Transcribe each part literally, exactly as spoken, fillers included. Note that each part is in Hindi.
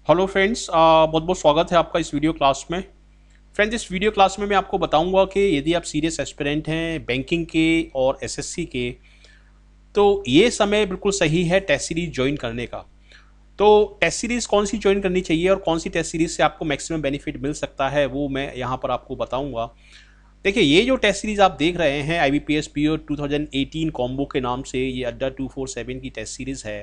हेलो फ्रेंड्स, बहुत बहुत स्वागत है आपका इस वीडियो क्लास में। फ्रेंड्स, इस वीडियो क्लास में मैं आपको बताऊंगा कि यदि आप सीरियस एस्पिरेंट हैं बैंकिंग के और एसएससी के, तो ये समय बिल्कुल सही है टेस्ट सीरीज ज्वाइन करने का। तो टेस्ट सीरीज कौन सी ज्वाइन करनी चाहिए और कौन सी टेस्ट सीरीज से आपको मैक्सिमम बेनिफिट मिल सकता है, वो मैं यहाँ पर आपको बताऊँगा। देखिए, ये जो टेस्ट सीरीज आप देख रहे हैं I B P S P O two thousand eighteen combo के नाम से, ये अड्डा टू फोर सेवन की टेस्ट सीरीज़ है।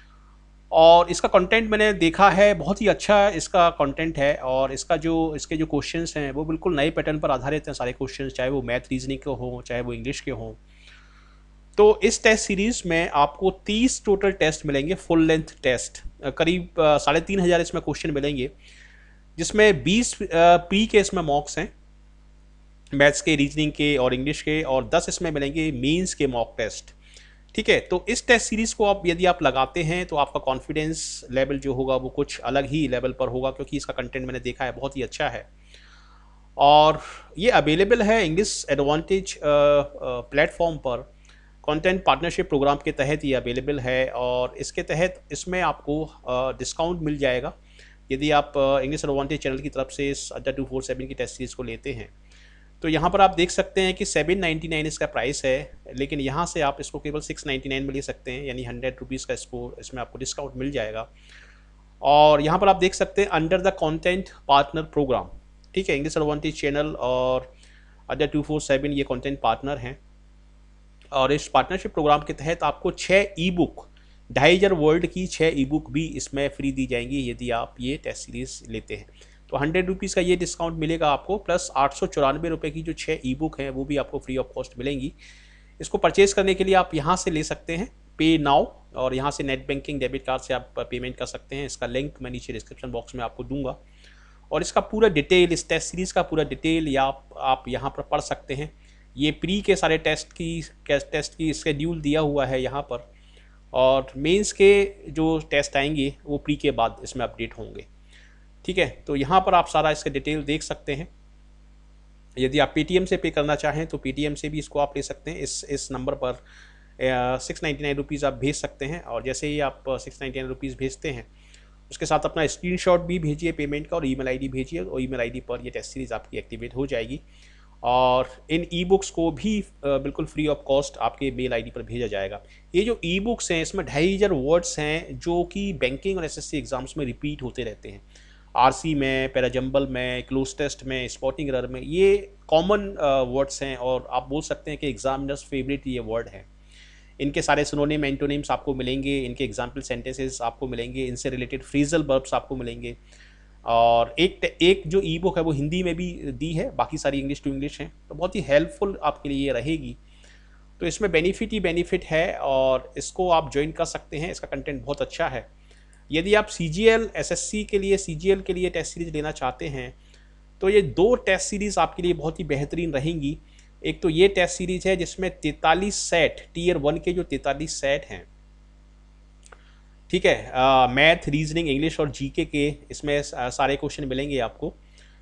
और इसका कंटेंट मैंने देखा है, बहुत ही अच्छा इसका कंटेंट है। और इसका जो इसके जो क्वेश्चंस हैं वो बिल्कुल नए पैटर्न पर आधारित हैं सारे क्वेश्चंस, चाहे वो मैथ रीजनिंग के हों चाहे वो इंग्लिश के हों। तो इस टेस्ट सीरीज़ में आपको तीस टोटल टेस्ट मिलेंगे, फुल लेंथ टेस्ट। करीब अ, साढ़े तीन हज़ार इसमें क्वेश्चन मिलेंगे, जिसमें बीस प्री के इसमें मॉक्स हैं, मैथ्स के, रीजनिंग के और इंग्लिश के, और दस इसमें मिलेंगे मेंस के मॉक टेस्ट। ठीक है, तो इस टेस्ट सीरीज़ को आप यदि आप लगाते हैं तो आपका कॉन्फिडेंस लेवल जो होगा वो कुछ अलग ही लेवल पर होगा, क्योंकि इसका कंटेंट मैंने देखा है बहुत ही अच्छा है। और ये अवेलेबल है इंग्लिश एडवांटेज प्लेटफॉर्म पर, कंटेंट पार्टनरशिप प्रोग्राम के तहत ये अवेलेबल है। और इसके तहत इसमें आपको डिस्काउंट मिल जाएगा यदि आप इंग्लिश एडवांटेज चैनल की तरफ से इस अड्डा टू फोर सेवन की टेस्ट सीरीज़ को लेते हैं। तो यहाँ पर आप देख सकते हैं कि सेवन नाइन्टी नाइन इसका प्राइस है, लेकिन यहाँ से आप इसको केवल सिक्स नाइन्टी नाइन में ले सकते हैं, यानी हंड्रेड रुपीज़ का इसको इसमें आपको डिस्काउंट मिल जाएगा। और यहाँ पर आप देख सकते हैं under the content partner programme. ठीक है, इंग्लिश एडवांटेज चैनल और अड्डा टू फोर सेवन ये कंटेंट पार्टनर हैं। और इस पार्टनरशिप प्रोग्राम के तहत आपको छः ई बुक, ढाई हज़ार वर्ल्ड की छः ई बुक भी इसमें फ्री दी जाएंगी यदि आप ये टेस्ट सीरीज़ लेते हैं। तो हंड्रेड रुपीज़ का ये डिस्काउंट मिलेगा आपको, प्लस आठ सौ चौरानवे रुपये की जो छः ई बुक हैं वो भी आपको फ्री ऑफ कॉस्ट मिलेंगी। इसको परचेज़ करने के लिए आप यहाँ से ले सकते हैं पे नाउ, और यहाँ से नेट बैंकिंग डेबिट कार्ड से आप पेमेंट कर सकते हैं। इसका लिंक मैं नीचे डिस्क्रिप्शन बॉक्स में आपको दूंगा। और इसका पूरा डिटेल, इस टेस्ट सीरीज़ का पूरा डिटेल या आप, आप यहाँ पर पढ़ सकते हैं। ये प्री के सारे टेस्ट की टेस्ट की स्केड्यूल दिया हुआ है यहाँ पर, और मेंस के जो टेस्ट आएंगे वो प्री के बाद इसमें अपडेट होंगे। ठीक है, तो यहाँ पर आप सारा इसका डिटेल देख सकते हैं। यदि आप पेटीएम से पे करना चाहें तो पेटीएम से भी इसको आप ले सकते हैं। इस इस नंबर पर सिक्स नाइन्टी नाइन रुपीज़ आप भेज सकते हैं, और जैसे ही आप सिक्स नाइन्टी नाइन रुपीज़ भेजते हैं उसके साथ अपना स्क्रीनशॉट भी भेजिए पेमेंट का, और ईमेल आईडी भेजिए, और ईमेल आईडी पर ये टेस्ट सीरीज़ आपकी एक्टिवेट हो जाएगी। और इन ई बुक्स को भी बिल्कुल फ्री ऑफ कॉस्ट आपके मेल आईडी पर भेजा जाएगा। ये जो ई बुक्स हैं इसमें ढाई हज़ार वर्ड्स हैं जो कि बैंकिंग और एसएससी एग्जाम्स में रिपीट होते रहते हैं। आरसी में, पैराजम्बल में, क्लोज टेस्ट में, स्पॉटिंग एरर में, ये कॉमन वर्ड्स हैं, और आप बोल सकते हैं कि एग्जामिनर्स फेवरेट ये वर्ड है। इनके सारे सिनोनिम एंटोनिम्स आपको मिलेंगे, इनके एग्जाम्पल सेंटेंसेस आपको मिलेंगे, इनसे रिलेटेड फ्रीजल वर्ब्स आपको मिलेंगे। और एक एक जो ई बुक है वो हिंदी में भी दी है, बाकी सारी इंग्लिश टू इंग्लिश हैं, तो बहुत ही हेल्पफुल आपके लिए ये रहेगी। तो इसमें बेनिफिट ही बेनिफिट है, और इसको आप ज्वाइन कर सकते हैं। इसका कंटेंट बहुत अच्छा है। यदि आप C G L S S C के लिए सी जी एल के लिए टेस्ट सीरीज़ लेना चाहते हैं तो ये दो टेस्ट सीरीज़ आपके लिए बहुत ही बेहतरीन रहेंगी। एक तो ये टेस्ट सीरीज़ है जिसमें तैंतालीस सेट, टीयर वन के जो तैंतालीस सेट हैं, ठीक है, मैथ, रीजनिंग, इंग्लिश और जीके के इसमें सारे क्वेश्चन मिलेंगे आपको।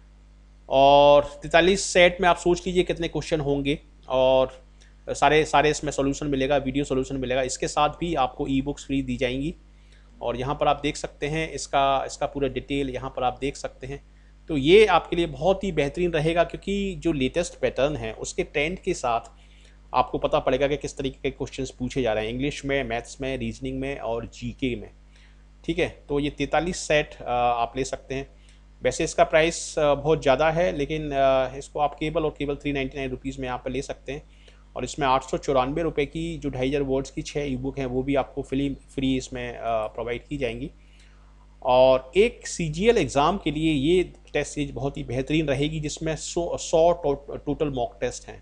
और तैंतालीस सेट में आप सोच लीजिए कितने क्वेश्चन होंगे, और सारे सारे इसमें सॉल्यूशन मिलेगा, वीडियो सॉल्यूशन मिलेगा। इसके साथ भी आपको ई बुक्स फ्री दी जाएंगी। और यहाँ पर आप देख सकते हैं इसका इसका पूरा डिटेल यहाँ पर आप देख सकते हैं। तो ये आपके लिए बहुत ही बेहतरीन रहेगा, क्योंकि जो लेटेस्ट पैटर्न है उसके ट्रेंड के साथ आपको पता पड़ेगा कि किस तरीके के क्वेश्चंस पूछे जा रहे हैं इंग्लिश में, मैथ्स में, रीजनिंग में और जीके में। ठीक है, तो ये तैंतालीस सेट आप ले सकते हैं। वैसे इसका प्राइस बहुत ज़्यादा है, लेकिन इसको आप केवल और केवल थ्री नाइन्टी नाइन रुपीज़ में यहाँ पर ले सकते हैं। और इसमें आठ सौ चौरानवे रुपये की जो ढाई हज़ार वर्ड्स की छः ई बुक हैं वो भी आपको फ्री फ्री इसमें प्रोवाइड की जाएंगी। और एक सी जी एल एग्ज़ाम के लिए ये टेस्ट सीरीज बहुत ही बेहतरीन रहेगी, जिसमें सौ सौ टोटल मॉक टेस्ट हैं,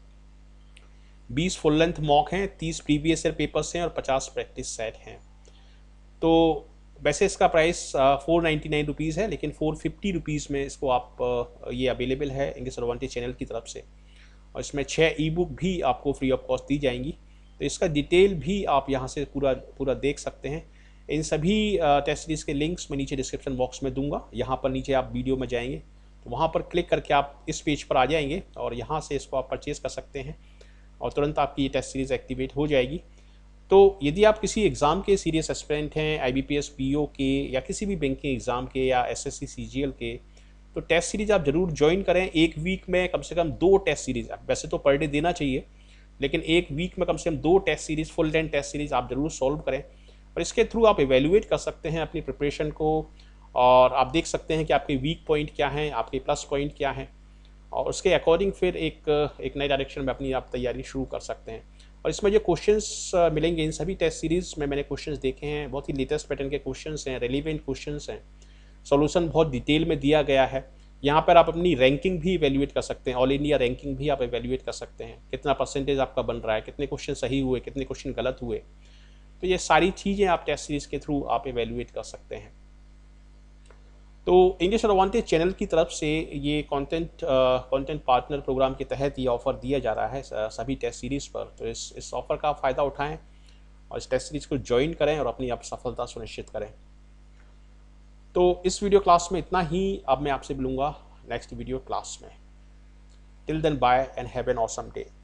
बीस फुल लेंथ मॉक हैं, तीस प्रीवियस ईयर पेपर्स हैं और पचास प्रैक्टिस सेट हैं। तो वैसे इसका price four ninety nine rupees है, लेकिन फोर फिफ्टी रुपीज़ में इसको आप ये अवेलेबल है इंग्लिश एडवांटेज चैनल की तरफ से। और इसमें छः ई बुक भी आपको फ्री ऑफ कॉस्ट दी जाएंगी। तो इसका डिटेल भी आप यहाँ से पूरा पूरा देख सकते हैं। इन सभी टेस्ट सीरीज़ के लिंक्स मैं नीचे डिस्क्रिप्शन बॉक्स में दूंगा। यहाँ पर नीचे आप वीडियो में जाएंगे तो वहाँ पर क्लिक करके आप इस पेज पर आ जाएंगे, और यहाँ से इसको आप परचेज़ कर सकते हैं, और तुरंत आपकी ये टेस्ट सीरीज़ एक्टिवेट हो जाएगी। तो यदि आप किसी एग्ज़ाम के सीरियस एस्पिरेंट हैं, I B P S, P O के या किसी भी बैंकिंग एग्ज़ाम के या S S C, C G L के, तो टेस्ट सीरीज़ आप ज़रूर ज्वाइन करें। एक वीक में कम से कम दो टेस्ट सीरीज़, वैसे तो पर डे देना चाहिए, लेकिन एक वीक में कम से कम दो test series, full length test series आप ज़रूर सॉल्व करें। और इसके थ्रू आप इवेल्युएट कर सकते हैं अपनी प्रिपरेशन को, और आप देख सकते हैं कि आपके वीक पॉइंट क्या हैं, आपके प्लस पॉइंट क्या हैं, और उसके अकॉर्डिंग फिर एक एक नए डायरेक्शन में अपनी आप तैयारी शुरू कर सकते हैं। और इसमें जो क्वेश्चंस मिलेंगे, इन सभी टेस्ट सीरीज़ में मैंने क्वेश्चंस देखे हैं, बहुत ही लेटेस्ट पैटर्न के क्वेश्चंस हैं, रेलिवेंट क्वेश्चंस हैं, सॉल्यूशन बहुत डिटेल में दिया गया है। यहाँ पर आप अपनी रैंकिंग भी इवेल्युएट कर सकते हैं, ऑल इंडिया रैंकिंग भी आप इवेल्युएट कर सकते हैं, कितना परसेंटेज आपका बन रहा है, कितने क्वेश्चन सही हुए, कितने क्वेश्चन गलत हुए। तो ये सारी चीज़ें आप टेस्ट सीरीज़ के थ्रू आप इवेल्युएट कर सकते हैं। तो इंग्लिश एडवांटेज चैनल की तरफ से ये कंटेंट कंटेंट पार्टनर प्रोग्राम के तहत ये ऑफ़र दिया जा रहा है सभी टेस्ट सीरीज़ पर। तो इस इस ऑफ़र का फ़ायदा उठाएं और इस टेस्ट सीरीज़ को ज्वाइन करें और अपनी आप सफलता सुनिश्चित करें। तो इस वीडियो क्लास में इतना ही। अब मैं आपसे मिलूँगा नेक्स्ट वीडियो क्लास में। Till then bye and have an awesome day.